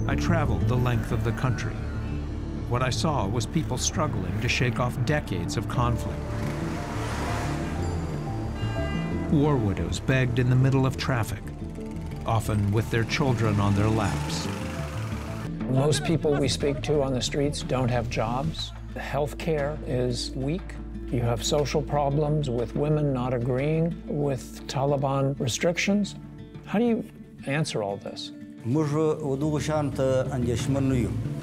I traveled the length of the country. What I saw was people struggling to shake off decades of conflict. War widows begged in the middle of traffic, often with their children on their laps. Most people we speak to on the streets don't have jobs. Health care is weak. You have social problems with women not agreeing with Taliban restrictions. How do you answer all this? موږ ودغه شانته اندېښمن نه یو.